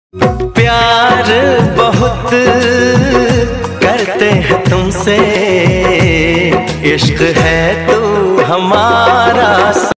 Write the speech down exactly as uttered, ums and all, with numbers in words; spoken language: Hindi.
प्यार बहुत करते हैं तुमसे, इश्क है तू हमारा।